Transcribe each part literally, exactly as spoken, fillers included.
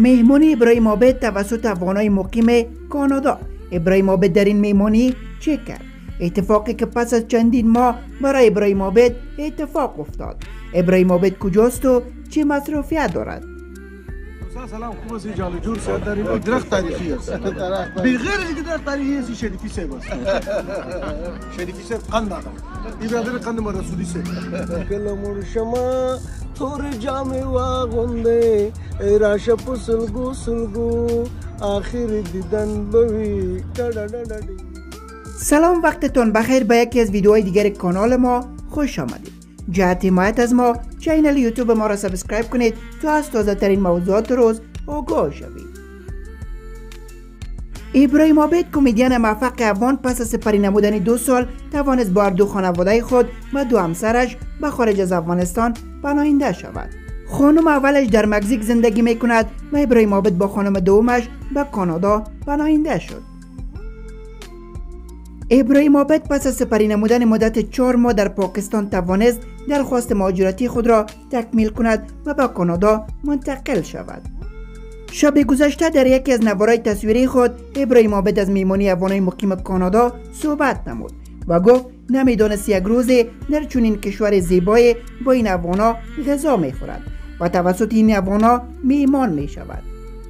مهمانی ابراهیم عابد توسط افغانای مقیم کانادا. ابراهیم عابد در این مهمانی چه کرد؟ اتفاقی که پس از چندین ماه برای ابراهیم عابد اتفاق افتاد. ابراهیم عابد کجاست و چه مصروفیت دارد؟ سلام، خوب است جان جور سر در این درخت تاریخی است. بغیر اینکه درخت تاریخی است، شریفی صاحب است. شریفی صاحب قند دادم. این برادر قند ما رسولی صاحب. کلمون شما تور جام واغنده راشه پسلگو سلگو آخر دیدن بوی. سلام، وقتتون بخیر. به یکی از ویدیوهای دیگر کانال ما خوش آمدید. جهت حمایت از ما چینل یوتیوب ما را سابسکرایب کنید تا از تازه ترین موضوعات روز آگاه شوید. ابراهیم عابد، کمدین موفق افغان، پس از سپری نمودن دو سال توانست با دو خانواده خود و دو همسرش به خارج از افغانستان پناهنده شود. خانم اولش در مکزیک زندگی می کند و ابراهیم عابد با خانم دومش به کانادا پناهنده شد. ابراهیم عابد پس از سپری نمودن مدت چهار ماه در پاکستان توانست درخواست مهاجرتی خود را تکمیل کند و به کانادا منتقل شود. شب گذشته در یکی از نوارهای تصویری خود ابراهیم عابد از میهمانی افغانای مقیم کانادا صحبت نمود و گفت نمیدانست یک روز در چنین کشور زیبای با این افغانا غذا میخورد و توسط این افغانا میهمان میشود.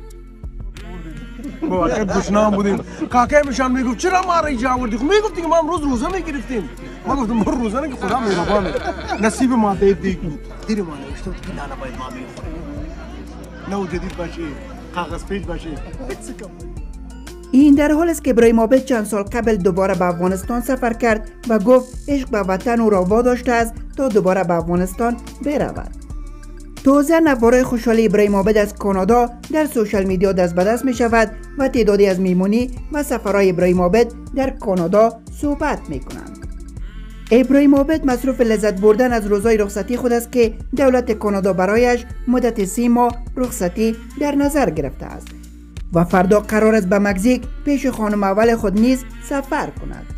با اگر گشنام بودیم کاکای میشان میگفت چرا ما را اینجا آوردی؟ خب میگفتیم که ما امروز روزه میگرفتیم. ما گفتم برو روزه نه که خدا مهربانه. نصیب ما دید دیگ بود. دیر ما نوشته بود که نه باید ما میخوریم. نو جدید باشه، کاغذ پیچ باشه. این در حال است که ابراهیم عابد چند سال قبل دوباره به افغانستان سفر کرد و گفت عشق به وطن او را واداشته است تا دوباره به افغانستان برود. تازه نوارای خوشحالی ابراهیم عابد از کانادا در سوشال میدیا دست به دست می شود و تعدادی از میمونی و سفرهای ابراهیم عابد در کانادا صحبت می کنند. ابراهیم عابد مصروف لذت بردن از روزهای رخصتی خود است که دولت کانادا برایش مدت سی ماه رخصتی در نظر گرفته است و فردا قرار است به مکزیک پیش خانم اول خود نیز سفر کند.